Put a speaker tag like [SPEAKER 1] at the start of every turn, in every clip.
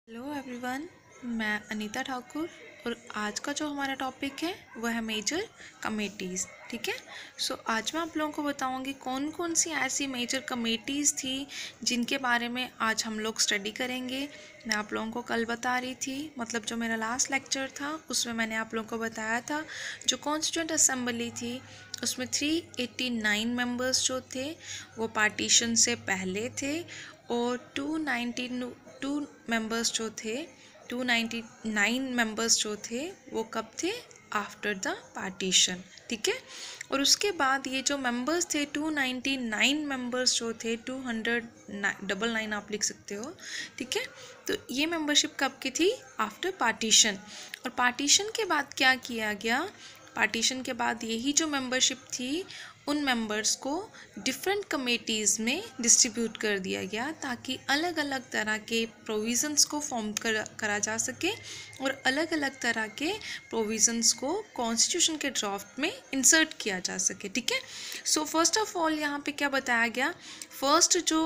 [SPEAKER 1] Hello everyone, मैं अनीता ठाकुर और आज का जो हमारा टॉपिक है वह है मेजर कमेटीज़। ठीक है। सो आज मैं आप लोगों को बताऊंगी कौन कौन सी ऐसी मेजर कमेटीज़ थी जिनके बारे में आज हम लोग स्टडी करेंगे। मैं आप लोगों को कल बता रही थी, मतलब जो मेरा लास्ट लेक्चर था उसमें मैंने आप लोगों को बताया था जो कॉन्स्टिट्यूएंट असेंबली थी उसमें 389 मेंबर्स जो थे वो पार्टीशन से पहले थे और 292 मेंबर्स जो थे 299 मेंबर्स जो थे वो कब थे? After the partition. ठीक है। और उसके बाद ये जो मेंबर्स थे 299 मेंबर्स जो थे 299 आप लिख सकते हो। ठीक है। तो ये मेंबरशिप कब की थी? After partition. और पार्टीशन के बाद क्या किया गया? पार्टीशन के बाद यही जो मेंबरशिप थी उन मेंबर्स को डिफरेंट कमेटीज़ में डिस्ट्रीब्यूट कर दिया गया ताकि अलग अलग तरह के प्रोविज़न्स को फॉर्म करा जा सके और अलग अलग तरह के प्रोविज़न्स को कॉन्स्टिट्यूशन के ड्राफ्ट में इंसर्ट किया जा सके। ठीक है। सो फर्स्ट ऑफ ऑल यहाँ पे क्या बताया गया? फर्स्ट जो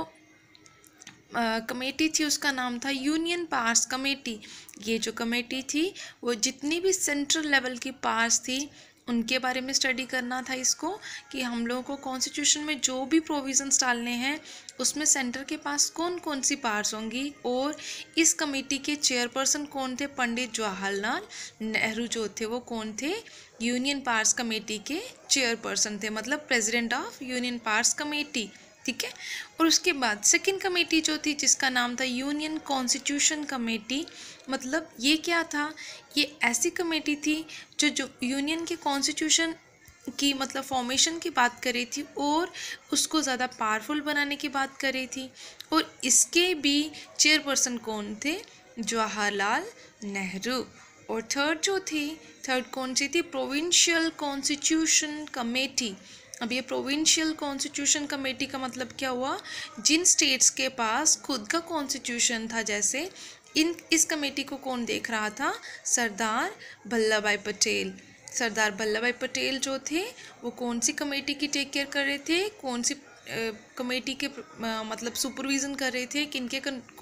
[SPEAKER 1] कमेटी थी उसका नाम था यूनियन पार्स कमेटी। ये जो कमेटी थी वो जितनी भी सेंट्रल लेवल की पार्स थी उनके बारे में स्टडी करना था इसको, कि हम लोगों को कॉन्स्टिट्यूशन में जो भी प्रोविजंस डालने हैं उसमें सेंटर के पास कौन कौन सी पार्स होंगी। और इस कमेटी के चेयरपर्सन कौन थे? पंडित जवाहरलाल नेहरू जो थे वो कौन थे? यूनियन पार्स कमेटी के चेयरपर्सन थे, मतलब president of union powers committee. ठीक है। और उसके बाद सेकंड कमेटी जो थी जिसका नाम था यूनियन कॉन्स्टिट्यूशन कमेटी। मतलब ये क्या था? ये ऐसी कमेटी थी जो यूनियन के कॉन्स्टिट्यूशन की मतलब फॉर्मेशन की बात कर रही थी और उसको ज़्यादा पावरफुल बनाने की बात कर रही थी। और इसके भी चेयरपर्सन कौन थे? जवाहरलाल नेहरू। और थर्ड कौन सी थी? Provincial constitution committee. अब ये प्रोविंशियल कॉन्स्टिट्यूशन कमेटी का मतलब क्या हुआ? जिन स्टेट्स के पास खुद का कॉन्स्टिट्यूशन था, जैसे इस कमेटी को कौन देख रहा था? सरदार वल्लभ भाई पटेल। सरदार वल्लभ भाई पटेल जो थे वो कौन सी कमेटी की टेक केयर कर रहे थे? कौन सी कमेटी के मतलब सुपरविज़न कर रहे थे? किनके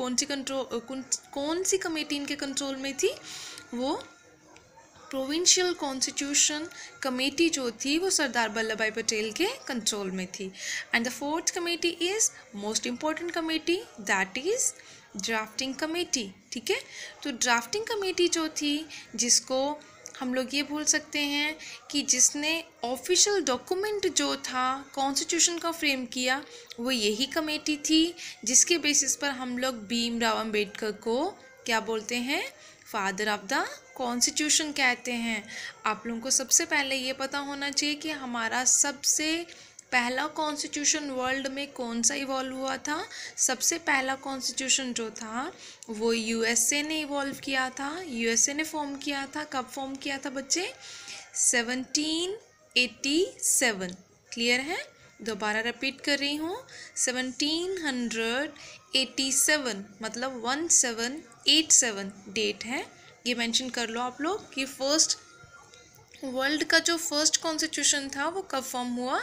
[SPEAKER 1] कौन सी कमेटी इनके कंट्रोल में थी? वो प्रोविंशियल कॉन्स्टिट्यूशन कमेटी जो थी वो सरदार वल्लभ भाई पटेल के कंट्रोल में थी। And the fourth committee is most important committee, that is drafting committee. ठीक है। तो ड्राफ्टिंग कमेटी जो थी जिसको हम लोग ये बोल सकते हैं कि जिसने ऑफिशियल डॉक्यूमेंट जो था कॉन्स्टिट्यूशन का फ्रेम किया वो यही कमेटी थी, जिसके बेसिस पर हम लोग भीमराव अंबेडकर को क्या बोलते हैं? फादर ऑफ द कॉन्स्टिट्यूशन कहते हैं। आप लोगों को सबसे पहले ये पता होना चाहिए कि हमारा सबसे पहला कॉन्स्टिट्यूशन वर्ल्ड में कौन सा इवॉल्व हुआ था। सबसे पहला कॉन्स्टिट्यूशन जो था वो यूएसए ने इवॉल्व किया था, यूएसए ने फॉर्म किया था। कब फॉर्म किया था बच्चे? 1787। क्लियर है? दोबारा रिपीट कर रही हूँ, 1787 मतलब 1787 डेट है। ये मेंशन कर लो आप लोग कि फर्स्ट वर्ल्ड का जो फर्स्ट कॉन्स्टिट्यूशन था वो कब फॉर्म हुआ?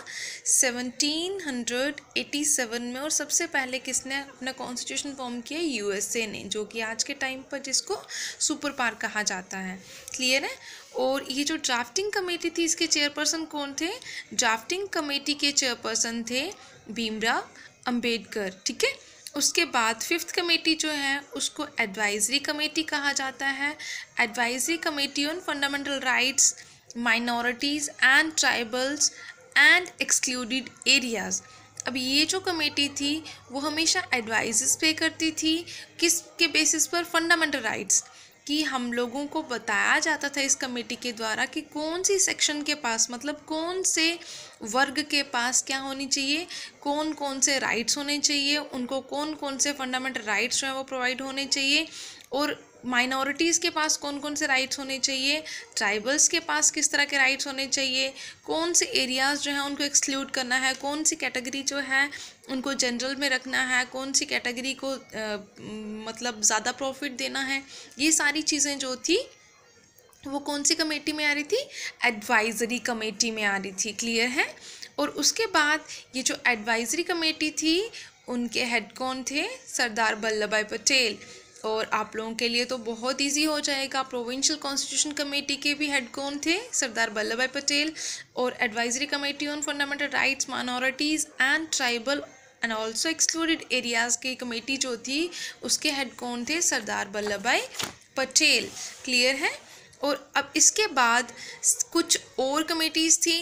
[SPEAKER 1] 1787 में। और सबसे पहले किसने अपना कॉन्स्टिट्यूशन फॉर्म किया? यूएसए ने, जो कि आज के टाइम पर जिसको सुपर पावर कहा जाता है। क्लियर है? और ये जो ड्राफ्टिंग कमेटी थी इसके चेयरपर्सन कौन थे? ड्राफ्टिंग कमेटी के चेयरपर्सन थे भीमराव अंबेडकर। ठीक है। उसके बाद फिफ्थ कमेटी जो है उसको एडवाइजरी कमेटी कहा जाता है। Advisory committee on fundamental rights, minorities and tribals and excluded areas. अब ये जो कमेटी थी वो हमेशा एडवाइजेस पे करती थी, किसके बेसिस पर? Fundamental rights. कि हम लोगों को बताया जाता था इस कमेटी के द्वारा कि कौन सी सेक्शन के पास, मतलब कौन से वर्ग के पास क्या होनी चाहिए, कौन कौन से राइट्स होने चाहिए, उनको कौन कौन से फंडामेंटल राइट्स जो हैं वो प्रोवाइड होने चाहिए, और माइनॉरिटीज़ के पास कौन कौन से राइट्स होने चाहिए, ट्राइबल्स के पास किस तरह के राइट्स होने चाहिए, कौन से एरियाज़ जो हैं उनको एक्सक्लूड करना है, कौन सी कैटेगरी जो है उनको जनरल में रखना है, कौन सी कैटेगरी को मतलब ज़्यादा प्रॉफिट देना है। ये सारी चीज़ें जो थी वो कौन सी कमेटी में आ रही थी? एडवाइजरी कमेटी में आ रही थी। क्लियर है? और उसके बाद ये जो एडवाइजरी कमेटी थी उनके हेड कौन थे? सरदार वल्लभ भाई पटेल। और आप लोगों के लिए तो बहुत इजी हो जाएगा। प्रोविंशियल कॉन्स्टिट्यूशन कमेटी के भी हेड कौन थे? सरदार वल्लभ भाई पटेल। और advisory committee on fundamental rights, minorities and tribal and also excluded areas की कमेटी जो थी उसके हेड कौन थे? सरदार वल्लभ भाई पटेल। क्लियर है? और अब इसके बाद कुछ और कमेटीज़ थी,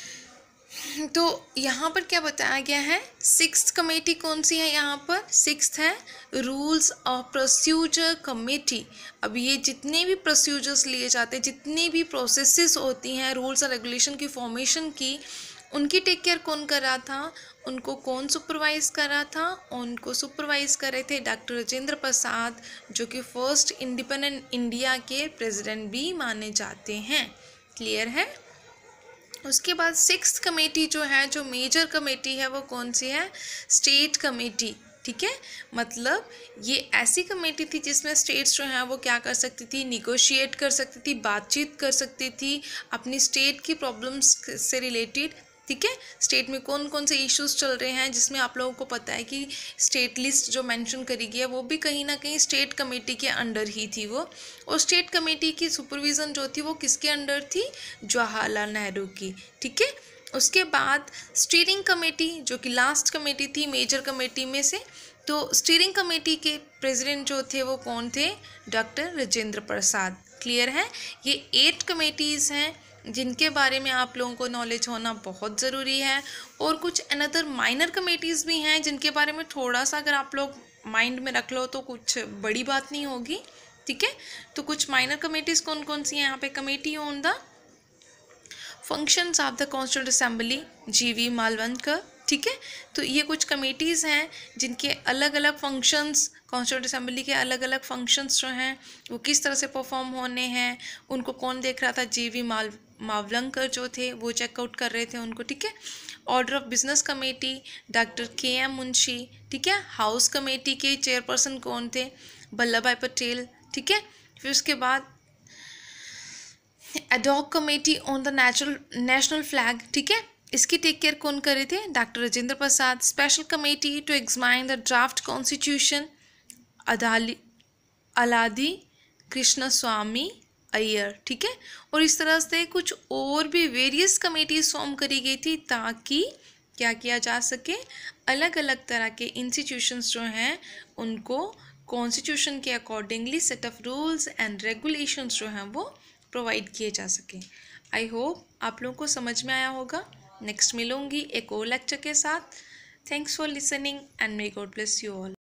[SPEAKER 1] तो यहाँ पर क्या बताया गया है? सिक्स्थ कमेटी कौन सी है? यहाँ पर सिक्स्थ है रूल्स ऑफ प्रोसीजर कमेटी। अब ये जितने भी प्रोसीजर्स लिए जाते हैं, जितनी भी प्रोसेसेस होती हैं रूल्स और रेगुलेशन की फॉर्मेशन की, उनकी टेक केयर कौन कर रहा था? उनको कौन सुपरवाइज कर रहा था? उनको सुपरवाइज कर रहे थे डॉक्टर राजेंद्र प्रसाद, जो कि फर्स्ट इंडिपेंडेंट इंडिया के प्रेसिडेंट भी माने जाते हैं। क्लियर है? उसके बाद सिक्स्थ कमेटी जो है, जो मेजर कमेटी है, वो कौन सी है? State committee. ठीक है, मतलब ये ऐसी कमेटी थी जिसमें स्टेट्स जो हैं वो क्या कर सकती थी? निगोशिएट कर सकती थी, बातचीत कर सकती थी अपनी स्टेट की प्रॉब्लम्स से रिलेटेड। ठीक है, स्टेट में कौन कौन से इश्यूज चल रहे हैं, जिसमें आप लोगों को पता है कि स्टेट लिस्ट जो मेंशन करी गई है वो भी कहीं ना कहीं स्टेट कमेटी के अंडर ही थी वो। और स्टेट कमेटी की सुपरविज़न जो थी वो किसके अंडर थी? जवाहरलाल नेहरू की। ठीक है, उसके बाद स्टीयरिंग कमेटी, जो कि लास्ट कमेटी थी मेजर कमेटी में से, तो स्टीयरिंग कमेटी के प्रेसिडेंट जो थे वो कौन थे? डॉक्टर राजेंद्र प्रसाद। क्लियर है? ये 8 कमेटीज़ हैं जिनके बारे में आप लोगों को नॉलेज होना बहुत ज़रूरी है। और कुछ अनदर माइनर कमेटीज़ भी हैं जिनके बारे में थोड़ा सा अगर आप लोग माइंड में रख लो तो कुछ बड़ी बात नहीं होगी। ठीक है, तो कुछ माइनर कमेटीज़ कौन कौन सी हैं यहाँ पे? Committee on the functions of the constituent assembly, G V Mavalankar. ठीक है, तो ये कुछ कमेटीज़ हैं जिनके अलग अलग फंक्शंस, कॉन्स्टिट्यूंट असेंबली के अलग अलग फंक्शंस जो हैं वो किस तरह से परफॉर्म होने हैं, उनको कौन देख रहा था? जीवी मावलंकर जो थे वो चेकआउट कर रहे थे उनको। ठीक है, order of business committee doctor KM मुंशी। ठीक है, हाउस कमेटी के चेयरपर्सन कौन थे? वल्लभ भाई पटेल। ठीक है, फिर उसके बाद ad hoc committee on the national flag. ठीक है, इसकी टेक केयर कौन कर रहे थे? Doctor Rajendra Prasad. Special committee to examine the draft constitution, Alladi Krishnaswami Ayyar. ठीक है, और इस तरह से कुछ और भी वेरियस कमेटीज फॉर्म करी गई थी ताकि क्या किया जा सके? अलग अलग तरह के इंस्टीट्यूशंस जो हैं उनको कॉन्स्टिट्यूशन के accordingly set of rules and regulations जो हैं वो प्रोवाइड किए जा सकें। आई होप आप लोगों को समझ में आया होगा। नेक्स्ट मिलूंगी एक और लेक्चर के साथ। Thanks for listening and may God bless you all.